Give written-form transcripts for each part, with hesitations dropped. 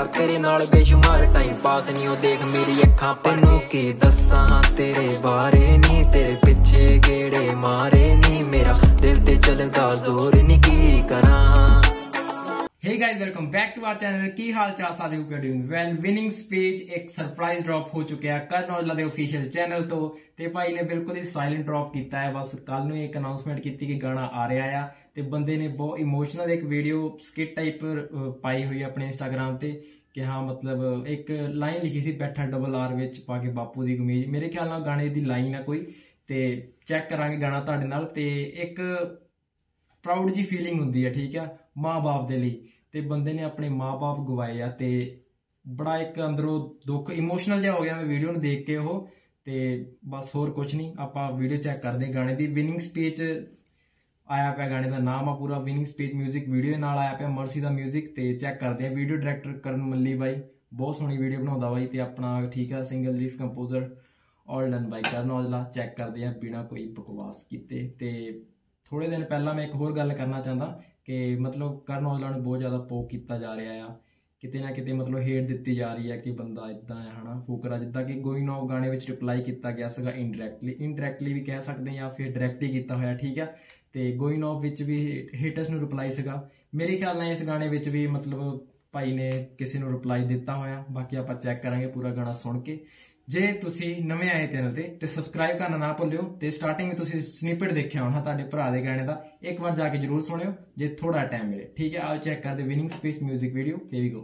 यार तेरे नाल बेशुमार टाइम पास नहीं हो देख मेरी अखां तेनू की दस्सां तेरे बारे नी तेरे पिछे गेड़े मारे नी मेरा दिल ते चलदा जोर नी की करा। Hey guys welcome back to our channel. की हाल चाल सारे हो डूइंग वेल। विनिंग स्पीच एक सरप्राइज ड्रॉप हो चुका है ਕਰਨ ਔਜਲਾ ਦੇ ऑफिशियल चैनल तो ਤੇ ਭਾਈ ਨੇ ਬਿਲਕੁਲ ਹੀ ਸਾਇਲੈਂਟ ਡ੍ਰੌਪ ਕੀਤਾ ਹੈ। ਬਸ ਕੱਲ ਨੂੰ ਇੱਕ ਅਨਾਉਂਸਮੈਂਟ ਕੀਤੀ ਕਿ ਗਾਣਾ ਆ ਰਿਹਾ ਆ ਤੇ ਬੰਦੇ ਨੇ ਬਹੁਤ ਇਮੋਸ਼ਨਲ ਇੱਕ ਵੀਡੀਓ ਸਕਿਟ ਟਾਈਪ ਪਾਈ ਹੋਈ ਆਪਣੇ ਇੰਸਟਾਗ੍ਰਾਮ ਤੇ कि हाँ मतलब एक लाइन लिखी सी बैठा डबल आर विच पा के बापू दी कमीज। मेरे ख्याल नाल गाने दी लाइन है कोई ते चैक करांगे गाना तुहाडे नाल। ते एक प्राउड जी फीलिंग हुंदी है ठीक है माँ बाप दे लई ते बंदे ने अपने माँ बाप गवाए आ ते बड़ा एक अंदरों दुख इमोशनल जिहा हो गया मैं वीडियो नूं देख के ओह ते बस होर कुछ नहीं आपां वीडियो चैक करदे गाने दी। विनिंग स्पीच आया पाया गाने का नाम आ पूरा विनिंग स्पीच म्यूजिक वीडियो नाल आया पाया मर्सी का म्यूजिक ते चैक करते हैं। वीडियो डायरैक्टर करण मल्ली बाई बहुत सोहनी वीडियो बनाउंदा बाई ते अपना ठीक है single lyrics composer all done by Karan Aujla. Cheque करते हैं बिना कोई बकवास कीते। ते थोड़े दिन पहला मैं एक होर गल करना चाहता कि मतलब ਕਰਨ ਔਜਲਾ ਨੂੰ बहुत ज़्यादा पोक किया जा रहा है किते ना किते मतलब हेट दी जा रही है कि बंदा इदा है है ना फूकरा जिदा कि गोइंग नाउ गाने में रिप्लाई किया गया सीगा इनडायरैक्टली भी कह सकते हैं या फिर डायरैक्टली किया होया ठीक है। तो गोइंग नाउ विच भी हेटर्स नूं रिप्लाई सीगा मेरे ख्याल नाल इस गाने विच भी मतलब भाई ने किसी नूं रिप्लाई दिता होया। बाकी आपां चैक करांगे पूरा गाना सुन के। जे तुसीं नवें आए चैनल ते सबसक्राइब करना ना भुल्लिओ ते स्टार्टिंग में तुसीं स्निपेट देखिया होना तुहाडे भरा दे गाने दा एक बार जाके जरूर सुनिओ जे थोड़ा टाइम मिले ठीक है। आओ चैक करदे winning speech music video. Here we go.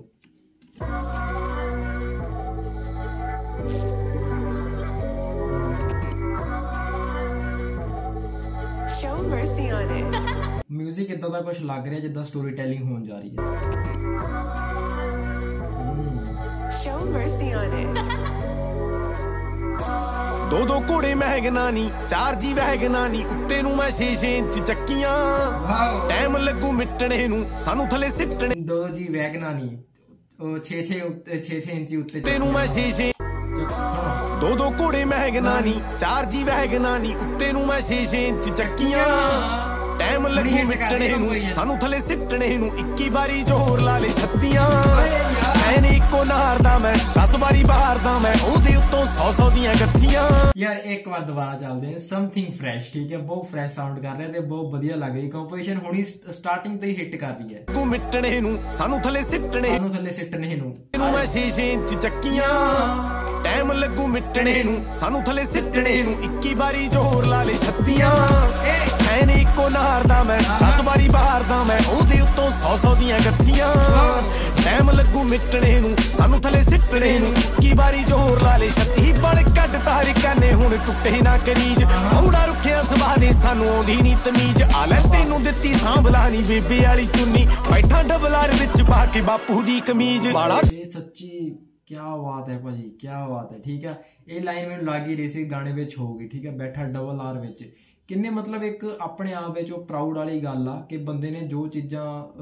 Show mercy on it. Music इदा दा कुछ लग रहा जिदा स्टोरी टेलिंग होने जा रही है। Show mercy on it. दो दो घोड़े महगनानी चार जी वहगनानी उत्ते नूं मैं 6-6 इंच चक्कियां टाइम लगू मिटने नूं सानू थले सिटने दो जी वैगनानी 6-6 इंच उत्ते तेनू मैं 6-6 दो दो घोड़े महगनानी चार जी वहगनानी उत्ते नूं मैं 6-6 इंच चक्कियां टाइम लगू मिटने नूं सानू थले सिटने नूं 21 बारी जोर ला ले 36 मैंने इको नारदा मैं 10 बारी बाहरदा मैं ओदे उत्तों 100 दियां गत्थियां। यार एक बार दोबारा चलते हैं समथिंग फ्रैश ठीक है बहुत फ्रैश साउंड कर रहे थे बहुत बढ़िया लग रही कंपोजिशन हुणी स्टार्टिंग तो ही हिट कर रही है। को मिटने नूं सानू थले सिटने नूं तेनू मैं 6-6 इंच चक्कियां टाइम लगू मिटने नूं सानू थले सिटने नूं 21 बारी जोर ला ले 36 मैंने इको नारदा मैं 10 बारी बाहरदा मैं ओदे उत्तों 100 दियां गत्थियां टाइम लगू मिटने नूं सानू थले सिटने नूं 21 बारी जोर ला ले 36 बल कट तार काने हुण टुटे ना करीज औड़ा रुखिया सवा दे सानू आउंदी नी तमीज आ ले तेनू दित्ती सांभलानी बेबे वाली चुन्नी बैठा डबल आर विच पा के बापू दी कमीज वाला। सच्ची क्या बात है भाजी क्या बात है ठीक है। ये लाइन मैनूं लग ही रही सी गाने विच होगी ठीक है बैठा डबल आर विच किन्ने मतलब एक अपने आप विच प्राउड वाली गल आ कि बंदे ने जो चीज़ां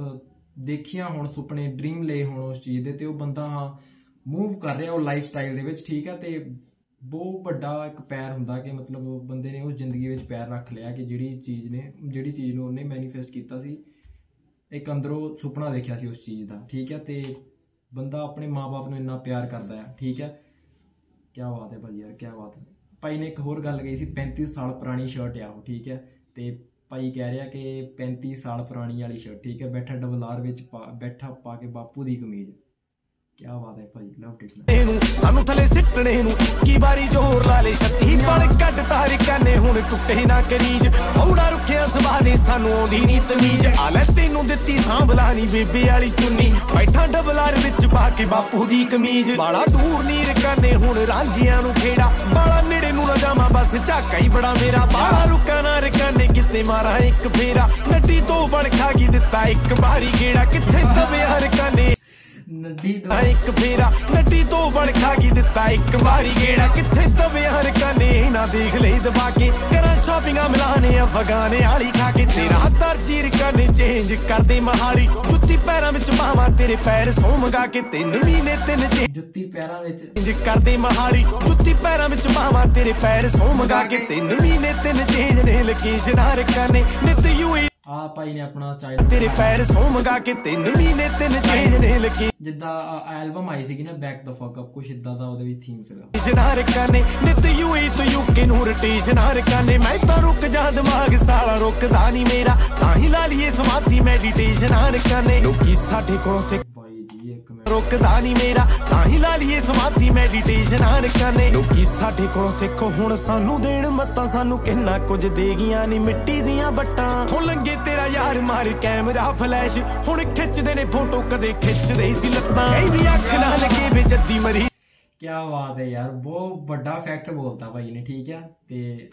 देखिया हुण सुपने ड्रीम ले हुण उस चीज़ दे ते बंदा हाँ मूव कर रहा लाइफ स्टाइल दे विच ठीक है। तो बहुत बड़ा एक पैर हुंदा कि मतलब बंदे ने उस जिंदगी विच पैर रख लिया कि जिहड़ी चीज़ नूं उन्हें मैनीफेस्ट कीता सी एक अंदरों सुपना देखिया सी उस चीज़ का ठीक है। तो बंदा अपने माँ बाप नूं इन्ना प्यार करता है ठीक है। क्या बात है भाई यार क्या बात है। भाई ने एक होर गल कही सी 35 साल पुरानी शर्ट आ ठीक है। तो भाई कह रहा कि 35 साल पुरानी वाली शर्ट ठीक है बैठा डबल आर विच बैठा पा के बापू दी कमीज क्या बात है भाई लव इट। सानू थले सिटने नूं 21 बारी जोर ला ले 36 बल कट तार काने हुण टुटे ना करीज औड़ा रुखिया सवा दे सानू आउंदी नी तमीज आ ले तेनू दित्ती सांभलानी बेबे वाली चुन्नी बैठा डबल आर विच पा के बापू दी कमीज वाला दूर नीर काने हुण रांझियां नूं खेड़ा बाला नेड़े नूं ना जावां बस झाका ही बड़ा मेरा बाला रुका ना रकाने किते मारा एक फेरा नड्डी तो बल खा के दित्ता एक बारी गेड़ा किथे दबे हर काने एक फेरा नड्डी तो बल खा के दिता एक बारी गेड़ा किथे दबे हर काने ना देख ले दबा के करा शॉपिंगा मिलाने अफगाने आली खा के तेरा दर्जीर काने चेंज कर दे महारी जुत्ती पैरां विच पावां तेरे पैर सौ मंगा के 3 महीने 3 जुत्ती पैरां विच चेंज कर दे महारी जुत्ती पैरां विच पावां तेरे पैर सौ मंगा के 3 महीने 3 चेंज ने लोकेशन हर काने नित यूए ਆ ਭਾਈ ਨੇ ਆਪਣਾ ਸਟਾਈਲ ਤੇਰੇ ਪੈਰ ਸੌ ਮੰਗਾ ਕੇ 3 ਮਹੀਨੇ 3 ਚੇਂਜ ਨੇ ਲੱਗੇ ਜਿੱਦਾਂ ਐਲਬਮ ਆਈ ਸੀਗੀ ਨਾ ਬੈਕ ਦ ਫੱਕ ਅਪ, ਕੁਛ ਇਦਾਂ ਦਾ ਉਹਦੇ ਵਿੱਚ ਥੀਮ ਸੀਗਾ। ਇਸ਼ਨਾਰ ਕਾਨੇ ਨਿਤ ਯੂਏ ਤੋਂ ਯੂਕੇ ਨੂੰ ਰੋਟੇਸ਼ਨਾਰ ਕਾਨੇ ਮੈਂ ਤਾਂ ਰੁਕ ਜਾ ਦਿਮਾਗ ਸਾਲਾ ਰੁਕਦਾ ਨਹੀਂ ਮੇਰਾ ਤਾਂ ਹੀ ਲਾ ਲਈਏ ਸਮਾਧੀ ਮੈਡੀਟੇਸ਼ਨਾਰ ਕਾਨੇ ਲੋਕੀ ਸਾਡੇ ਕੋਲੋਂ ਸਿੱਖ ਰੁਕਦਾ ਨਹੀਂ ਮੇਰਾ ਤਾਂ ਹੀ ਲਾ ਲਈਏ ਸਮਾਧੀ ਮੈਡੀਟੇਸ਼ਨਾਰ ਕਾਨੇ ਲੋਕੀ ਸਾਡੇ ਕੋਲੋਂ ਸਿੱਖੋ ਹੁਣ ਸਾਨੂੰ ਦੇਣ ਮੱਤਾਂ ਸਾਨੂੰ ਕਿੰਨਾ ਕੁਝ ਦੇ ਗਈਆਂ ਨਹੀਂ ਮਿੱਟੀ ਦੀਆਂ ਬੱਟਾਂ ਹੋ ਲੰਗੇ ਤੇਰਾ ਯਾਰ ਮਾਰ ਕੈਮਰਾ ਫਲੈਸ਼ ਹੁਣ ਖਿੱਚਦੇ ਨੇ ਫੋਟੋ ਕਦੇ ਖਿੱਚਦੇ ਸੀ ਲੱਤਾਂ ਕਹਿੰਦੀ ਅੱਖ ਨਾ ਲੱਗੇ ਵੇ ਜੱਦੀ ਮਰੀ। ਕਿਆ ਬਾਤ ਹੈ ਯਾਰ, ਬਹੁਤ ਵੱਡਾ ਫੈਕਟ ਬੋਲਤਾ ਭਾਈ ਨੇ, ਠੀਕ ਆ। ਤੇ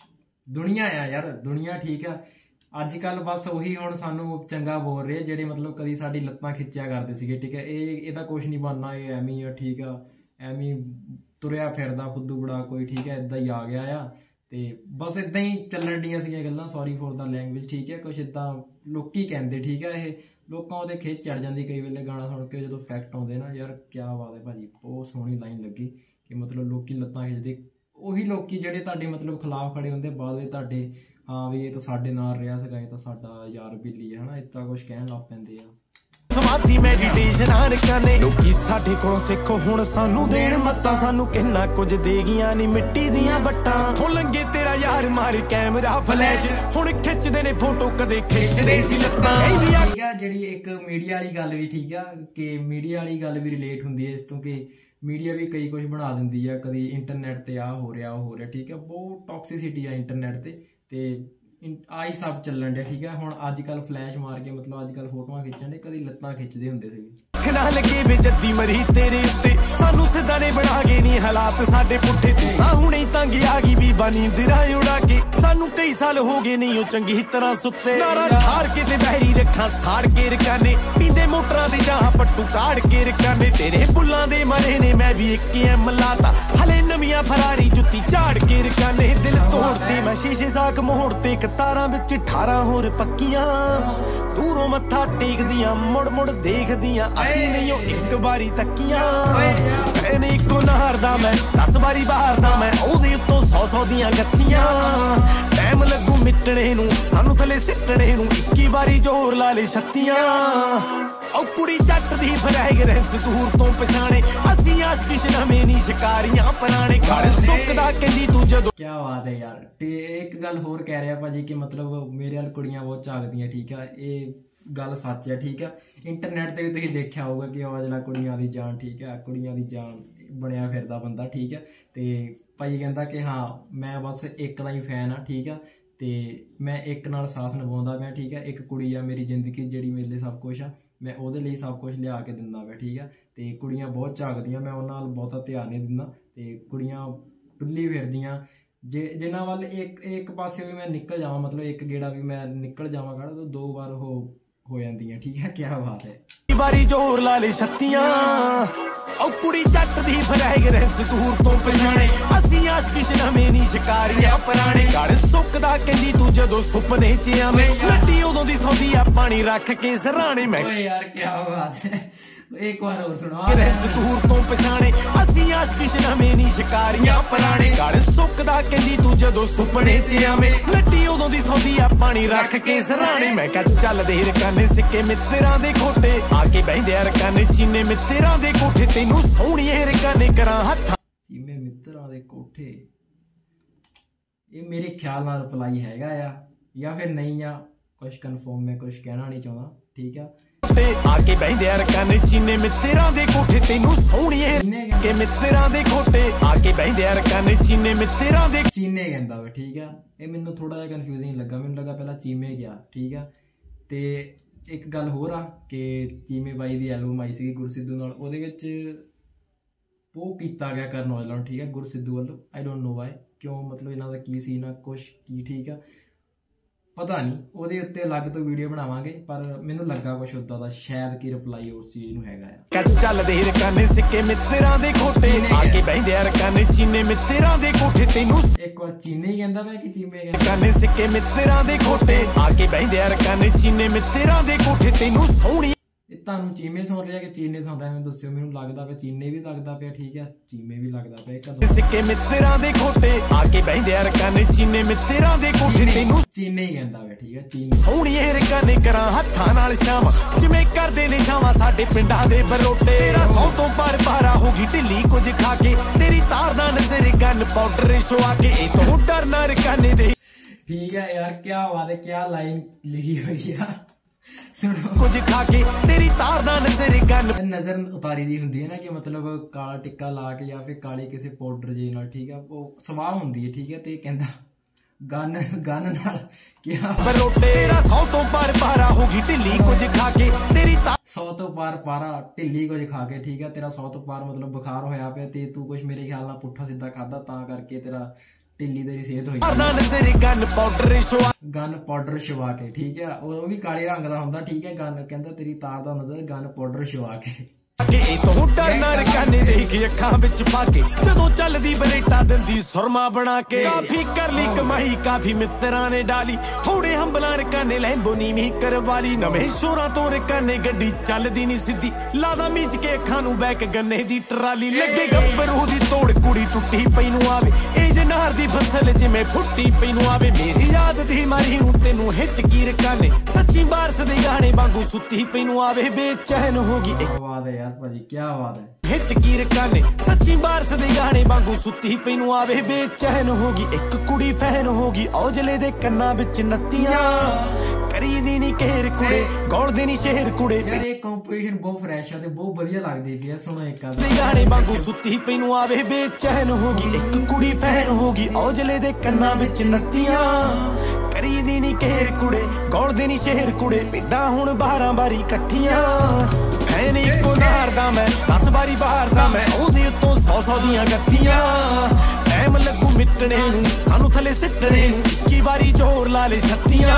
ਦੁਨੀਆ ਆ ਯਾਰ, ਦੁਨੀਆ ਠੀਕ ਆ ਅੱਜ ਕੱਲ ਬਸ ਉਹੀ ਹੁਣ ਸਾਨੂੰ ਚੰਗਾ ਬੋਲ ਰਹੇ ਜਿਹੜੇ ਮਤਲਬ ਕਦੀ ਸਾਡੀ ਲੱਤਾਂ ਖਿੱਚਿਆ ਕਰਦੇ ਸੀਗੇ, ਠੀਕ ਹੈ। ਇਹਦਾ ਕੁਛ ਨਹੀਂ ਬਣਨਾ, ਇਹ ਐਵੇਂ ਆ, ਠੀਕ ਆ, ਐਵੇਂ ਤੁਰਿਆ ਫਿਰਦਾ ਫੁੱਦੂ ਬੜਾ ਕੋਈ, ਠੀਕ ਹੈ, ਇਦਾਂ ਹੀ ਆ ਗਿਆ ਆ। ਤੇ ਬਸ ਇਦਾਂ ਹੀ ਚੱਲਣ ਡੀਆਂ ਸੀਗੀਆਂ ਗੱਲਾਂ, ਸੌਰੀ ਫੋਰ ਦਾ ਲੈਂਗੁਏਜ, ਠੀਕ ਹੈ। ਕੁਛ ਇਦਾਂ ਲੋਕੀ ਕਹਿੰਦੇ, ਠੀਕ ਹੈ, ਇਹ ਲੋਕਾਂ ਉਹਦੇ ਖਿੱਚ ਚੜ ਜਾਂਦੀ ਕਈ ਵੇਲੇ ਗਾਣਾ ਸੁਣ ਕੇ ਜਦੋਂ ਫੈਕਟ ਆਉਂਦੇ ਨਾ। ਯਾਰ ਕਿਆ ਬਾਤ ਹੈ ਭਾਜੀ, ਬਹੁਤ ਸੋਹਣੀ ਲਾਈਨ ਲੱਗੀ ਕਿ ਮਤਲਬ ਲੋਕੀ ਲੱਤਾਂ ਖਿੱਚਦੇ, ਉਹੀ ਲੋਕੀ ਜਿਹੜੇ ਤੁਹਾਡੇ ਮਤਲਬ ਖਿਲਾਫ ਖੜੇ ਹੁੰਦੇ ਬਾਅਦ ਵਿੱਚ ਤੁਹਾਡੇ, ਹਾਂ ਵੀ ਇਹ ਤਾਂ ਸਾਡੇ ਨਾਲ ਰਿਹਾ ਸੀਗਾ, ਇਹ ਤਾਂ ਸਾਡਾ ਯਾਰ ਬਿੱਲੀ ਹੈ ਨਾ, ਇੱਦਾਂ ਕੁਛ ਕਹਿਣ ਲੱਗ ਪੈਂਦੇ ਆ। ਸਮਾਧੀ ਮੈਡੀਟੇਸ਼ਨਾਰ ਕਾਨੇ ਲੋਕੀ ਸਾਡੇ ਕੋਲੋਂ ਸਿੱਖੋ ਹੁਣ ਸਾਨੂੰ ਦੇਣ ਮੱਤਾਂ ਸਾਨੂੰ ਕਿੰਨਾ ਕੁਝ ਦੇ ਗਈਆਂ ਨਹੀਂ ਮਿੱਟੀ ਦੀਆਂ ਬੱਟਾਂ ਹੋ ਲੰਗੇ ਤੇਰਾ ਯਾਰ ਮਾਰ ਕੈਮਰਾ ਫਲੈਸ਼ ਹੁਣ ਖਿੱਚਦੇ ਨੇ ਫੋਟੋ ਕਦੇ ਖਿੱਚਦੇ ਸੀ ਲੱਤਾਂ ਕਹਿੰਦੀ ਆ। ਠੀਕ ਆ, ਜਿਹੜੀ ਇੱਕ ਮੀਡੀਆ ਵਾਲੀ ਗੱਲ ਵੀ ਠੀਕ ਆ ਕਿ ਮੀਡੀਆ ਵਾਲੀ ਗੱਲ ਵੀ ਰਿਲੇਟ ਹੁੰਦੀ ਹੈ ਇਸ ਤੋਂ ਕਿ ਮੀਡੀਆ ਵੀ ਕਈ ਕੁਝ ਬਣਾ ਦਿੰਦੀ ਆ, ਕਦੀ ਇੰਟਰਨੈਟ ਤੇ ਆ ਹੋ ਰਿਹਾ ਉਹ ਹੋ ਰਿਹਾ, ਠੀਕ ਆ। ਬਹੁਤ ਟੌਕਸਿਸਿਟੀ ਆ ਇੰਟਰਨੈਟ ਤੇ ਆਹੀ ਸਭ ਚੱਲਣ ਡਿਆ, ਠੀਕ ਹੈ। ਹੁਣ ਅੱਜ ਕੱਲ ਫਲੈਸ਼ ਮਾਰ ਕੇ ਮਤਲਬ ਅੱਜ ਕੱਲ ਫੋਟੋਆਂ ਖਿੱਚਣ ਦੇ, ਕਦੀ ਲੱਤਾਂ ਖਿੱਚਦੇ ਹੁੰਦੇ ਸੀ। ਨਾ ਲੱਗੇ ਵੇ ਜੱਦੀ ਮਰੀ ਤੇਰੇ ਉੱਤੇ ਸਾਨੂੰ ਸਿੱਧਾ ਨੇ ਬਣਾ ਗਏ ਨਹੀਂ ਹਾਲਾਤ ਸਾਡੇ ਪੁੱਠੇ ਤੂੰ ਤਾਂ ਹੁਣੇ ਤੰਗ ਆ ਗਈ ਬੀਬਾ ਨੀਂਦਰਾਂ ਉਡਾ ਕੇ ਸਾਨੂੰ ਕਈ ਸਾਲ ਹੋ ਗਏ ਨਹੀਂ ਉਹ ਚੰਗੀ ਤਰ੍ਹਾਂ ਸੁੱਤੇ ਨਾਰਾ ਠਾਰ ਕੇ ਤੇ ਬਹਿਰੀ ਰੱਖਾਂ ਸਾੜ ਕੇ ਰਕਾਨੇ ਪੀਂਦੇ ਮੋਟਰਾਂ ਦੇ ਜਾਂ ਪੱਟੂ ਕਾੜ ਕੇ ਰਕਾਨੇ ਤੇਰੇ ਬੁੱਲਾਂ ਦੇ ਮਰੇ ਨੇ ਮੈਂ ਵੀ 1 ਐਮ ਲਾਤਾ ਹਲੇ ਨਵੀਆਂ ਫਰਾਰੀ ਜੁੱਤੀ ਝਾੜ ਕੇ ਰਕਾਨੇ ਦਿਲ ਤੋੜਤੇ ਮੈਂ ਸ਼ੀਸ਼ੇ ਸਾਕ ਮੋੜਤੇ ਕਤਾਰਾਂ ਵਿੱਚ 18 ਹੋਰ ਪੱਕੀਆਂ ਦੂਰੋਂ ਮੱਥਾ ਟੇਕਦੀਆਂ ਮੁੜ ਮੁੜ ਦੇਖਦੀਆਂ ਅਸੀਂ ਨਹੀਂ ਉਹ ਇੱਕ ਵਾਰੀ ਤੱਕੀਆਂ ਇਹਨੇ ਇੱਕੋ ਨਹਾਰਦਾ ਮੈਂ 10 ਵਾਰੀ ਬਾਹਰਦਾ ਮੈਂ ਉਹਦੇ ਉੱਤੋਂ 100 ਦੀਆਂ ਗੱਥੀਆਂ ਟਾਈਮ ਲੱਗੂ ਮਿਟਣੇ ਨੂੰ ਸਾਨੂੰ ਥੱਲੇ ਸਿੱਟਣੇ ਨੂੰ 21 ਵਾਰੀ ਜ਼ੋਰ ਲਾ ਲੈ ਛੱਤੀਆਂ ਉਹ ਕੁੜੀ ਜੱਟ ਦੀ ਫਰੈਗਰੈਂਸ ਦੂਰ ਤੋਂ ਪਛਾਣੇ ਅਸੀਂ ਆਸ਼ਕਿਸ਼ ਨਵੇਂ ਨਹੀਂ ਸ਼ਿਕਾਰੀਆਂ ਪੁਰਾਣੇ ਗਲ ਸੁੱਕਦਾ ਕਹਿੰਦੀ ਤੂੰ ਜਦੋਂ ਕੀ ਬਾਤ ਹੈ ਯਾਰ। ਤੇ ਇੱਕ ਗੱਲ ਹੋਰ ਕਹਿ ਰਿਹਾ ਭਾਜੀ ਕਿ ਮਤਲਬ ਮੇਰੇ ਵਾਲ ਕੁੜੀਆਂ ਬਹੁਤ ਝਾਕਦੀਆਂ, ਠੀਕ ਆ। ਇਹ ਗੱਲ ਸੱਚ ਹੈ, ਠੀਕ ਆ। ਇੰਟਰਨੈਟ ਤੇ ਵੀ ਤੁਸੀਂ ਦੇਖਿਆ ਹੋਊਗਾ ਕਿ ਔਜਲਾ ਕੁੜੀਆਂ ਦੀ ਜਾਨ, ਠੀਕ ਆ, ਕੁੜੀਆਂ ਦੀ ਜਾਨ ਬਣਿਆ ਫਿਰਦਾ ਬੰਦਾ, ਠੀਕ ਆ। ਤੇ ਭਾਈ ਕਹਿੰਦਾ ਕਿ ਹਾਂ ਮੈਂ ਬਸ ਇੱਕ ਦਾ ਹੀ ਫੈਨ ਆ, ਠੀਕ ਆ, ਤੇ ਮੈਂ ਇੱਕ ਨਾਲ ਸਾਥ ਨਿਭਾਉਂਦਾ ਮੈਂ, ਠੀਕ ਆ। ਇੱਕ ਕੁੜੀ ਆ ਮੇਰੀ ਜ਼ਿੰਦਗੀ ਜਿਹੜੀ ਮੇਰੇ ਲਈ ਸਭ ਕੁਛ ਆ, ਮੈਂ ਉਹਦੇ ਲਈ ਸਭ ਕੁਝ ਲਿਆ ਕੇ ਦਿੰਦਾ ਵਾ, ਠੀਕ ਆ। ਤੇ ਕੁੜੀਆਂ ਬਹੁਤ ਝਾਕਦੀਆਂ, ਮੈਂ ਉਹਨਾਂ ਨਾਲ ਬਹੁਤਾ ਧਿਆਨ ਨਹੀਂ ਦਿੰਦਾ। ਤੇ ਕੁੜੀਆਂ ਟੁੱਲੀ ਫਿਰਦੀਆਂ ਜਿਨ੍ਹਾਂ ਵੱਲ ਇੱਕ ਪਾਸੇ ਵੀ ਮੈਂ ਨਿਕਲ ਜਾਵਾਂ, ਮਤਲਬ ਇੱਕ ਗੇੜਾ ਵੀ ਮੈਂ ਨਿਕਲ ਜਾਵਾਂ ਖੜਾ ਤਾਂ 2 ਵਾਰ ਹੋ ਜਾਂਦੀਆਂ, ਠੀਕ ਹੈ। ਕੀ ਬਾਤ ਹੈ। ਵਾਰੀ ਜ਼ੋਰ ਲਾ ਲੈ ਛੱਤੀਆਂ ਉਹ ਕੁੜੀ ਜੱਟ ਦੀ ਫਰੈਗਰੈਂਸ ਦੂਰ ਤੋਂ ਪਛਾਣੇ ਅਸੀਂ ਆਸ਼ਕਿਸ਼ ਨਵੇਂ ਨਹੀਂ ਸ਼ਿਕਾਰੀਆਂ ਪੁਰਾਣੇ ਗਲ ਸੁੱਕਦਾ ਕਹਿੰਦੀ ਤੂੰ ਜਦੋਂ ਸੁਪਨੇ 'ਚ ਆਵੇਂ ਲੱਟੀ ਉਦੋਂ ਦੀ ਸੌਂਦੀ ਆ ਪਾਣੀ ਰੱਖ ਕੇ ਸਰਾਣੇ ਮੈਂ ਓਏ ਯਾਰ ਕੀ ਬਾਤ ਹੈ। ਇੱਕ ਵਾਰ ਹੋਰ ਸੁਣਾਓ। ਦੂਰ ਤੋਂ ਪਛਾਣੇ ਅਸੀਂ ਆਸ਼ਕਿਸ਼ ਨਵੇਂ ਨਹੀਂ ਸ਼ਿਕਾਰੀਆਂ ਪੁਰਾਣੇ ਗਲ ਸੁੱਕਦਾ ਕਹਿੰਦੀ ਤੂੰ ਜਦੋਂ ਸੁਪਨੇ 'ਚ ਆਵੇਂ ਲੱਟੀ ਉਦੋਂ ਦੀ ਸੌਂਦੀ ਆ ਪਾਣੀ ਰੱਖ ਕੇ ਸਰਾਣੇ ਮੈਂ ਕਿਹਾ ਚੱਲਦੇ ਰਕਾਨੇ ਸਿੱਕੇ ਮਿੱਤਰਾਂ ਦੇ ਖੋਟੇ ਆ ਕੇ ਬਹਿੰਦੇ ਆ ਰਕਾਨੇ ਚੀਨੇ ਮਿੱਤਰਾਂ ਦੇ ਕੋਠੇ ਤੈਨੂੰ ਸੋਹਣੀਏ ਰਕਾਨੇ ਕਰਾਂ ਹੱਥਾਂ ਚੀਮੇ ਮਿੱਤਰਾਂ ਦੇ ਕੋਠੇ। ਇਹ ਮੇਰੇ ਖਿਆਲ ਨਾਲ ਰਿਪਲਾਈ ਹੈਗਾ ਆ ਜਾਂ ਫਿਰ ਨਹੀਂ ਆ, ਕੁਛ ਕਨਫਰਮ ਮੈਂ ਕੁਛ ਕਹਿਣਾ ਨਹੀਂ ਚਾਹੁੰਦਾ, ਠੀਕ ਆ। ਆ ਕੇ ਬਹਿੰਦੇ ਆ ਰਕਾਨੇ ਚੀਨੇ ਮਿੱਤਰਾਂ ਦੇ ਕੋਠੇ ਤੈਨੂੰ ਸੋਹਣੀਏ ਕਿ ਮਿੱਤਰਾਂ ਦੇ ਕੋਠੇ ਆ ਕੇ ਬਹਿੰਦੇ ਆ ਰਕਾਨੇ ਚੀਨੇ ਮਿੱਤਰਾਂ ਦੇ ਚੀਨੇ ਕਹਿੰਦਾ ਵਾ, ਠੀਕ ਆ। ਇਹ ਮੈਨੂੰ ਥੋੜਾ ਜਿਹਾ ਕਨਫਿਊਜ਼ਿੰਗ ਲੱਗਾ, ਮੈਨੂੰ ਲੱਗਾ ਪਹਿਲਾਂ ਚੀਮੇ ਗਿਆ, ਠੀਕ ਆ। ਤੇ ਇੱਕ ਗੱਲ ਹੋਰ ਆ ਕਿ ਚੀਮੇ ਬਾਈ ਦੀ ਐਲਬਮ ਆਈ ਸੀਗੀ ਗੁਰਸਿੱਧੂ ਨਾਲ, ਉਹਦੇ ਵਿੱਚ ਉਹ ਕੀਤਾ ਗਿਆ ਕਰਨ ਔਜਲਾ ਨੂੰ, ਠੀਕ ਆ, ਗੁਰਸਿੱਧੂ ਵੱਲੋਂ। ਆਈ ਡੋਂਟ ਨੋ ਵਾਈ, ਕਿਉਂ, ਮਤਲਬ ਇਹਨਾਂ ਦਾ ਕੀ ਸੀ ਨਾ ਕੁਛ ਕੀ, ਠੀਕ ਆ, ਪਤਾ ਨਹੀਂ। ਉਹਦੇ ਉੱਤੇ ਅਲੱਗ ਤੋਂ ਵੀਡੀਓ ਬਣਾਵਾਂਗੇ, ਪਰ ਮੈਨੂੰ ਲੱਗਾ ਕੁਛ ਉੱਦਾਂ ਦਾ ਸ਼ਾਇਦ ਕਿ ਰਿਪਲਾਈ ਉਸ ਚੀਜ਼ ਨੂੰ ਹੈਗਾ ਆ। ਚੱਲਦੇ ਰਕਾਨੇ ਸਿੱਕੇ ਮਿੱਤਰਾਂ ਦੇ ਕੋਠੇ ਆ ਕੇ ਬਹਿੰਦੇ ਆ ਰਕਾਨੇ ਚੀਨੇ ਮਿੱਤਰਾਂ ਦੇ ਕੋਠੇ ਤੈਨੂੰ ਇੱਕ ਵਾਰ ਚੀਨੇ ਹੀ ਕਹਿੰਦਾ ਮੈਂ ਕਿ ਚੀਮੇ ਕਹਿੰਦਾ। ਰਕਾਨੇ ਸਿੱਕੇ ਮਿੱਤਰਾਂ ਦੇ ਕੋਠੇ ਆ ਕੇ ਬਹਿੰਦੇ ਆ ਰਕਾਨੇ ਚੀਨੇ ਮਿੱਤਰਾਂ ਦੇ ਕੋਠੇ ਤੈਨੂੰ ਸੋਹਣੀ। ਇਹ ਤੁਹਾਨੂੰ ਚੀਮੇ ਸੁਣ ਰਿਹਾ ਕਿ ਚੀਨੇ ਸੁਣ ਰਿਹਾ ਮੈਨੂੰ ਦੱਸਿਓ। ਮੈਨੂੰ ਲੱਗਦਾ ਪਿਆ ਚੀਨੇ ਵੀ ਲੱਗਦਾ ਪਿਆ, ਠੀਕ ਹੈ, ਚੀਮੇ ਵੀ ਲੱਗਦਾ ਪਿਆ। ਕਦੋਂ ਸਿੱਕੇ ਮਿੱਤਰਾਂ ਦੇ ਖੋਟੇ ਆ ਕੇ ਬਹਿੰਦੇ ਆ ਰਕਾਨੇ ਚੀਨੇ ਮਿੱਤਰਾਂ ਦੇ ਕੋਠੇ ਤੈਨੂੰ ਚੀਨੇ ਹੀ ਕਹਿੰਦਾ ਪਿਆ, ਠੀਕ ਹੈ, ਚੀਨੇ। ਸੋਹਣੀਏ ਰਕਾਨੇ ਕਰਾਂ ਹੱਥਾਂ ਨਾਲ ਸ਼ਾਮ ਜਿਵੇਂ ਕਰਦੇ ਨੇ ਸ਼ਾਮਾਂ ਸਾਡੇ ਪਿੰਡਾਂ ਦੇ ਬਰੋਟੇ। ਤੇਰਾ 100 ਤੋਂ ਪਾਰਾ ਹੋ ਗਈ ਢਿੱਲੀ ਕੁਝ ਖਾ ਕੇ ਤੇਰੀ ਤਾਰ ਦਾ ਨਜ਼ਰ ਗਨ ਪਾਊਡਰ ਛੁਆ ਕੇ ਇਹ ਤੋਂ ਡਰਨਾ ਰਕਾਨੇ ਦੇ। ਠੀਕ ਹੈ ਯਾਰ, ਕੀ ਬਾਤ ਹੈ, ਕੀ ਲਾਈਨ ਲਿਖੀ ਹੋਈ ਆ, ਸੁਣੋ। ਕੁਝ ਖਾ ਕੇ ਤੇਰੀ ਤਾਰ ਦਾ ਨਜ਼ਰ ਗਨ ਨਜ਼ਰ ਉਤਾਰੀ ਦੀ ਹੁੰਦੀ ਹੈ ਨਾ, ਕਿ ਮਤਲਬ ਕਾਲਾ ਟਿੱਕਾ ਲਾ ਕੇ ਜਾਂ ਫਿਰ ਕਾਲੇ ਕਿਸੇ ਪਾਊਡਰ ਜੇ ਨਾਲ, ਠੀਕ ਹੈ, ਉਹ ਸਵਾਹ ਹੁੰਦੀ ਹੈ, ਠੀਕ ਹੈ। ਤੇ ਕਹਿੰਦਾ ਗਨ ਨਾਲ ਕਿਹਾ ਬਰੋਟੇ। ਤੇਰਾ 100 ਤੋਂ ਪਾਰਾ ਹੋ ਗਈ ਢਿੱਲੀ ਕੁਝ ਖਾ ਕੇ ਤੇਰੀ 100 ਤੋਂ ਪਾਰਾ ਢਿੱਲੀ ਕੁਝ ਖਾ ਕੇ, ਠੀਕ ਹੈ। ਤੇਰਾ 100 ਤੋਂ ਪਾਰ ਮਤਲਬ ਬੁਖਾਰ ਹੋਇਆ ਪਿਆ ਤੇ ਤੂੰ ਕੁਝ ਮੇਰੇ ਖਿਆਲ ਨਾਲ ਪੁੱਠਾ ਸਿੱਧਾ ਖਾਦਾ, ਤਾਂ ਕਰਕੇ ਤੇਰਾ ਢਿੱਲੀ ਤੇਰੀ ਸਿਹਤ ਹੋਈ। ਗਨ ਪਾਊਡਰ ਛਵਾ ਕੇ, ਠੀਕ ਹੈ, ਉਹ ਵੀ ਕਾਲੇ ਰੰਗ ਦਾ ਹੁੰਦਾ, ਠੀਕ ਹੈ। ਗਨ ਕਹਿੰਦਾ ਤੇਰੀ ਤਾਰ ਦਾ ਨਜ਼ਰ ਗਨ ਪਾਊਡਰ ਛਵਾ ਕੇ ਇਹ ਤੋਂ ਡਰਨਾ ਰਕਾਨੇ ਦੇਖ ਅੱਖਾਂ ਵਿੱਚ ਪਾ ਕੇ ਜਦੋਂ ਚੱਲਦੀ ਬਰੇਟਾ ਦਿੰਦੀ ਸੁਰਮਾ ਬਣਾ ਕੇ। ਕਾਫੀ ਕਰ ਲਈ ਕਮਾਈ ਕਾਫੀ ਮਿੱਤਰਾਂ ਨੇ ਡਾਲੀ ਥੋੜੇ ਹੰਬਲਾਂ ਰਕਾਨੇ ਲੈਂਬੋ ਨੀਵੀਂ ਕਰਵਾਲੀ। ਨਵੇਂ ਸ਼ੋਰਾਂ ਤੋਂ ਰਕਾਨੇ ਗੱਡੀ ਚੱਲਦੀ ਨਹੀਂ ਸਿੱਧੀ ਲਾਦਾ ਮੀਚ ਕੇ ਅੱਖਾਂ ਨੂੰ ਬੈਕ ਗੰਨੇ ਦੀ ਟਰਾਲੀ। ਲੱਗੇ ਗੱਭਰੂ ਦੀ ਤੋੜ ਕੁੜੀ ਟੁੱਟੀ ਪਈ ਨੂੰ ਆਵੇ ਇਹ ਜਨਾਰ ਦੀ ਫਸਲ ਜਿਵੇਂ ਫੁੱਟੀ ਪਈ ਨੂੰ ਆਵੇ। ਮੇਰੀ ਯਾਦ ਦੀ ਮਾਰੀ ਨੂੰ ਤੈਨੂੰ ਹਿੱਚ ਕੀ ਰਕਾਨੇ ਸੱਚੀ ਬਾਰਸ ਦੇ ਗਾਣੇ ਵਾਂਗੂ ਸੁੱਤੀ ਪਈ ਨੂੰ ਆਵੇ ਬੇਚੈਨ ਹੋ ਗਈ। यार भाजी क्या बात है, हिच की रकाने सच्ची बारस दे गाने वांगू सुत्ती पई नूं आवे बेचैन होगी। एक कुड़ी फैन होगी औजले दे कन्ना विच नत्तियां करी दी नी केर कुड़े गौल दे नी शेर कुड़े। यार ये कंपोजिशन बहुत फ्रेश है ते बहुत बढ़िया लगदी पई है, सुनो एक दे गाने वांगू सुत्ती पई नूं आवे बेचैन होगी। एक कुड़ी फैन होगी औजले दे कन्ना विच नत्तियां करी दी नी केर कुड़े गौल दे नी शेर कुड़े। पिड्डां हुण 12 बारी इकट्ठियां फैन इक्को नार दा मैं 10 बारी बाहर दा मैं ओदे उत्तों 100 दियां गत्तियां। टाइम लगू मिटने नूं सानू थले सिटने नूं 21 बारी जोर ला ले छत्तियां।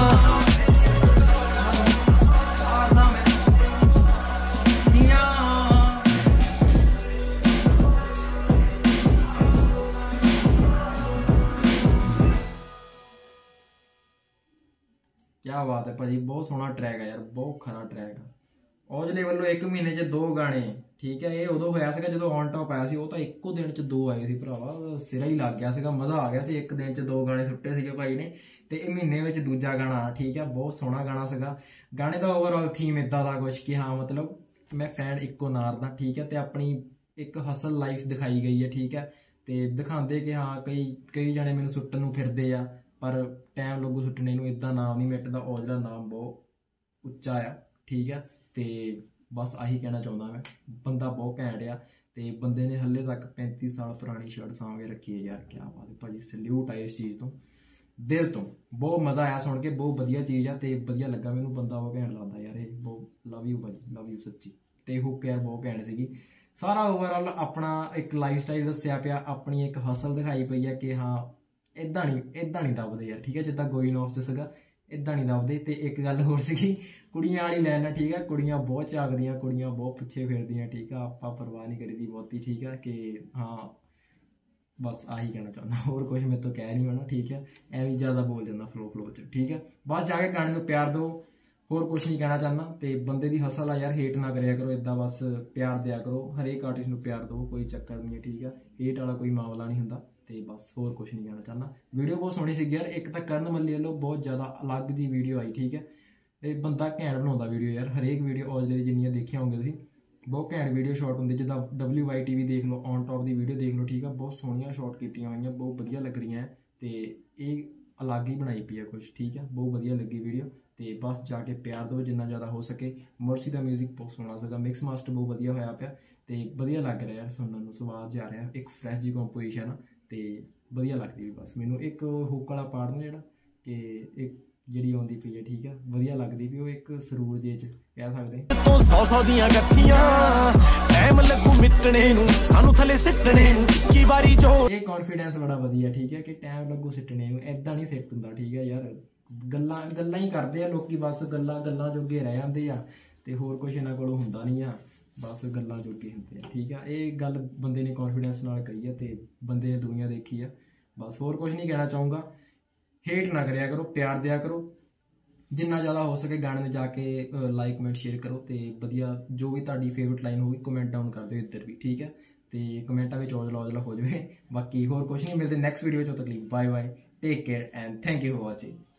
क्या बात है भाजी, बहुत सोहना ट्रैक है यार, बहुत खरा ट्रैक है। औजले ਵੱਲੋਂ 1 ਮਹੀਨੇ 'ਚ 2 ਗਾਣੇ, ਠੀਕ ਹੈ। ਇਹ ਉਦੋਂ ਹੋਇਆ ਸੀਗਾ ਜਦੋਂ ਔਨ ਟੌਪ ਆਇਆ ਸੀ, ਉਹ ਤਾਂ ਇੱਕੋ ਦਿਨ 'ਚ 2 ਆਏ ਸੀ ਭਰਾਵਾ, ਸਿਰਾ ਹੀ ਲੱਗ ਗਿਆ ਸੀਗਾ, ਮਜ਼ਾ ਆ ਗਿਆ ਸੀ। 1 ਦਿਨ 'ਚ 2 ਗਾਣੇ ਸੁੱਟੇ ਸੀਗੇ ਭਾਈ ਨੇ, ਤੇ ਇਹ ਮਹੀਨੇ ਵਿੱਚ ਦੂਜਾ ਗਾਣਾ, ਠੀਕ ਹੈ। ਬਹੁਤ ਸੋਹਣਾ ਗਾਣਾ ਸੀਗਾ। ਗਾਣੇ ਦਾ ਓਵਰਆਲ ਥੀਮ ਇਦਾਂ ਦਾ ਕੁਛ ਕਿ ਹਾਂ ਮਤਲਬ ਮੈਂ ਫੈਨ ਇੱਕੋ ਨਾਰ ਦਾ, ਠੀਕ ਹੈ, ਤੇ ਆਪਣੀ ਇੱਕ ਹਸਲ ਲਾਈਫ ਦਿਖਾਈ ਗਈ ਹੈ, ਠੀਕ ਹੈ। ਤੇ ਦਿਖਾਉਂਦੇ ਕਿ ਹਾਂ ਕਈ ਜਣੇ ਮੈਨੂੰ ਸੁੱਟਣ ਨੂੰ ਫਿਰਦੇ ਆ, ਪਰ ਟਾਈਮ ਲੱਗੂ ਸੁੱਟਣੇ ਨੂੰ, ਇਦਾਂ ਨਾਮ ਨਹੀਂ ਮਿਟਦਾ। ਔਜਲਾ ਨਾਮ ਬਹੁਤ ਉੱਚਾ ਆ, ਠੀਕ ਹੈ। ਤੇ ਬਸ ਆਹੀ ਕਹਿਣਾ ਚਾਹੁੰਦਾ ਮੈਂ, ਬੰਦਾ ਬਹੁਤ ਘੈਂਟ ਆ ਤੇ ਬੰਦੇ ਨੇ ਹੱਲੇ ਤੱਕ 35 ਸਾਲ ਪੁਰਾਣੀ ਸ਼ਰਟ ਸਾਂਭ ਕੇ ਰੱਖੀ ਹੈ ਯਾਰ। ਕੀ ਬਾਤ ਹੈ ਭਾਜੀ, ਸੈਲੂਟ ਆ ਇਸ ਚੀਜ਼ ਤੋਂ, ਦਿਲ ਤੋਂ। ਬਹੁਤ ਮਜ਼ਾ ਆਇਆ ਸੁਣ ਕੇ, ਬਹੁਤ ਵਧੀਆ ਚੀਜ਼ ਆ ਤੇ ਵਧੀਆ ਲੱਗਾ ਮੈਨੂੰ, ਬੰਦਾ ਬਹੁਤ ਘੈਂਟ ਲੱਗਦਾ ਯਾਰ ਇਹ। ਬਹੁਤ ਲਵ ਯੂ ਭਾਜੀ, ਲਵ ਯੂ ਸੱਚੀ। ਤੇ ਹੁੱਕ ਯਾਰ ਬਹੁਤ ਘੈਂਟ ਸੀਗੀ। ਸਾਰਾ ਓਵਰਆਲ ਆਪਣਾ ਇੱਕ ਲਾਈਫ ਸਟਾਈਲ ਦੱਸਿਆ ਪਿਆ, ਆਪਣੀ ਇੱਕ ਹਸਲ ਦਿਖਾਈ ਪਈ ਹੈ ਕਿ ਹਾਂ ਇੱਦਾਂ ਨਹੀਂ ਦੱਬਦੇ ਯਾਰ, ਠੀਕ ਹੈ। ਜਿੱਦਾਂ ਗੋਇੰਗ ਆਫ 'ਚ ਸੀਗਾ, ਇੱਦਾਂ ਨਹੀਂ ਦੱਬਦੇ। ਤੇ ਇੱਕ ਗੱਲ ਹੋਰ ਸੀਗੀ ਕੁੜੀਆਂ ਵਾਲੀ ਲੈਣ, ਠੀਕ ਹੈ। ਕੁੜੀਆਂ ਬਹੁਤ ਝਾਕਦੀਆਂ, ਕੁੜੀਆਂ ਬਹੁਤ ਪਿੱਛੇ ਫਿਰਦੀਆਂ, ਠੀਕ ਆ। ਆਪਾਂ ਪਰਵਾਹ ਨਹੀਂ ਕਰੀਦੀ ਬਹੁਤੀ, ਠੀਕ ਹੈ। ਕਿ ਹਾਂ ਬਸ ਆਹੀ ਕਹਿਣਾ ਚਾਹੁੰਦਾ, ਹੋਰ ਕੁਝ ਮੇਰੇ ਤੋਂ ਕਹਿ ਨਹੀਂ ਹੋਣਾ, ਠੀਕ ਹੈ। ਐਵੇਂ ਜ਼ਿਆਦਾ ਬੋਲ ਜਾਂਦਾ ਫਲੋ 'ਚ, ਠੀਕ ਹੈ। ਬਸ ਜਾ ਕੇ ਗਾਣੇ ਨੂੰ ਪਿਆਰ ਦਿਓ, ਹੋਰ ਕੁਝ ਨਹੀਂ ਕਹਿਣਾ ਚਾਹੁੰਦਾ। ਤੇ ਬੰਦੇ ਦੀ ਹਸਲ ਆ ਯਾਰ, ਹੇਟ ਨਾ ਕਰਿਆ ਕਰੋ ਇੱਦਾਂ, ਬਸ ਪਿਆਰ ਦਿਆ ਕਰੋ। ਹਰੇਕ ਆਰਟਿਸਟ ਨੂੰ ਪਿਆਰ ਦਿਓ, ਕੋਈ ਚੱਕਰ ਨਹੀਂ ਹੈ, ਠੀਕ ਹੈ। ਹੇਟ ਵਾਲਾ ਕੋਈ ਮਾਮਲਾ ਨਹੀਂ ਹੁੰਦਾ। ਤੇ ਬਸ ਹੋਰ ਕੁਝ ਨਹੀਂ ਕਹਿਣਾ ਚਾਹੁੰਦਾ। ਵੀਡੀਓ ਬਹੁਤ ਸੋਹਣੀ ਸੀ ਯਾਰ। ਇੱਕ ਤਾਂ ਕਰਨ ਮੱਲੀ ਵੱਲੋਂ ਬਹੁਤ ਜ਼ਿਆਦਾ ਅਲੱਗ ਦੀ ਵੀਡੀਓ ਆਈ, ਠੀਕ ਹੈ। ਇਹ ਬੰਦਾ ਘੈਂਟ ਬਣਾਉਂਦਾ ਵੀਡੀਓ ਯਾਰ। ਹਰੇਕ ਵੀਡੀਓ ਔਜਲੇ ਦੀ ਜਿੰਨੀਆਂ ਦੇਖੀਆਂ ਹੋਣਗੇ ਤੁਸੀਂ, ਬਹੁਤ ਘੈਂਟ ਵੀਡੀਓ ਸ਼ਾਟ ਹੁੰਦੀ। ਜਿੱਦਾਂ WYTV ਦੇਖ ਲਓ, ਔਨ ਟੌਪ ਦੀ ਵੀਡੀਓ ਦੇਖ ਲਓ, ਠੀਕ ਆ। ਬਹੁਤ ਸੋਹਣੀਆਂ ਸ਼ਾਟ ਕੀਤੀਆਂ ਹੋਈਆਂ, ਬਹੁਤ ਵਧੀਆ ਲੱਗ ਰਹੀਆਂ। ਤੇ ਇਹ ਅਲੱਗ ਹੀ ਬਣਾਈ ਪਈ ਆ ਕੁਛ, ਠੀਕ ਆ। ਬਹੁਤ ਵਧੀਆ ਲੱਗੀ ਵੀਡੀਓ। ਤੇ ਬਸ ਜਾ ਕੇ ਪਿਆਰ ਦਿਓ ਜਿੰਨਾ ਜ਼ਿਆਦਾ ਹੋ ਸਕੇ। ਮਰਸੀ ਦਾ ਮਿਊਜ਼ਿਕ ਬਹੁਤ ਸੋਹਣਾ ਸੀਗਾ, ਮਿਕਸ ਮਾਸਟਰ ਬਹੁਤ ਵਧੀਆ ਹੋਇਆ ਪਿਆ ਤੇ ਵਧੀਆ ਲੱਗ ਰਿਹਾ ਯਾਰ ਸੁਣਨ ਨੂੰ, ਸਵਾਦ ਜਾ ਰਿਹਾ। ਇੱਕ ਫਰੈਸ਼ ਜੀ ਕੰਪੋਜੀਸ਼ਨ ਆ ਤੇ ਵਧੀਆ ਲੱਗਦੀ ਵੀ ਬਸ ਮੈਨੂੰ। ਇੱਕ ਹੁੱਕ ਵਾਲਾ ਪਾਰਟ ਨਾ ਜਿਹੜਾ ਕਿ ਇੱਕ ਜਿਹੜੀ ਆਉਂਦੀ ਪਈ ਹੈ, ਠੀਕ ਹੈ, ਵਧੀਆ ਲੱਗਦੀ ਵੀ। ਉਹ ਇੱਕ ਸਰੂਰ ਜੇ 'ਚ ਕਹਿ ਸਕਦੇ ਤੋਂ 100 ਦੀਆਂ ਗੱਤੀਆਂ ਟਾਈਮ ਲੱਗੂ ਮਿਟਣੇ ਨੂੰ ਸਾਨੂੰ ਥਲੇ ਸਿੱਟਣੇ ਨੂੰ 21 ਵਾਰੀ ਜੋ। ਇਹ ਕੌਨਫੀਡੈਂਸ ਬੜਾ ਵਧੀਆ, ਠੀਕ ਹੈ, ਕਿ ਟਾਈਮ ਲੱਗੂ ਸਿੱਟਣੇ ਨੂੰ। ਐਦਾਂ ਨਹੀਂ ਸਿੱਟ ਹੁੰਦਾ, ਠੀਕ ਹੈ ਯਾਰ। ਗੱਲਾਂ ਹੀ ਕਰਦੇ ਆ ਲੋਕੀ, ਬਸ ਗੱਲਾਂ ਜੋਗੇ ਰਹਿ ਜਾਂਦੇ ਆ ਤੇ ਹੋਰ ਕੁਝ ਇਹਨਾਂ ਕੋਲੋਂ ਹੁੰਦਾ ਨਹੀਂ ਆ, ਬਸ ਗੱਲਾਂ ਜੋਗੇ ਹੁੰਦੇ ਆ, ਠੀਕ ਆ। ਇਹ ਗੱਲ ਬੰਦੇ ਨੇ ਕੌਨਫੀਡੈਂਸ ਨਾਲ ਕਹੀ ਆ ਤੇ ਬੰਦੇ ਨੇ ਦੁਨੀਆ ਦੇਖੀ ਆ। ਬਸ ਹੋਰ ਕੁਝ ਨਹੀਂ ਕਹਿਣਾ ਚਾਹੂੰਗਾ। ਹੇਟ ਨਾ ਕਰਿਆ ਕਰੋ, ਪਿਆਰ ਦਿਆ ਕਰੋ। ਜਿੰਨਾ ਜ਼ਿਆਦਾ ਹੋ ਸਕੇ ਗਾਣੇ ਨੂੰ ਜਾ ਕੇ ਲਾਈਕ ਕਮੈਂਟ ਸ਼ੇਅਰ ਕਰੋ ਤੇ ਵਧੀਆ ਜੋ ਵੀ ਤੁਹਾਡੀ ਫੇਵਰਟ ਲਾਈਨ ਹੋਊਗੀ ਕਮੈਂਟ ਡਾਊਨ ਕਰ ਦਿਓ ਇੱਧਰ ਵੀ, ਠੀਕ ਹੈ। ਤੇ ਕਮੈਂਟਾਂ ਵਿੱਚ ਔਜਲਾ ਹੋ ਜਾਵੇ। ਬਾਕੀ ਹੋਰ ਕੁਝ ਨਹੀਂ, ਮਿਲਦੇ ਨੈਕਸਟ ਵੀਡੀਓ 'ਚ। ਉਦੋਂ ਤੱਕ ਲਈ bye bye, take care and thank you for watching.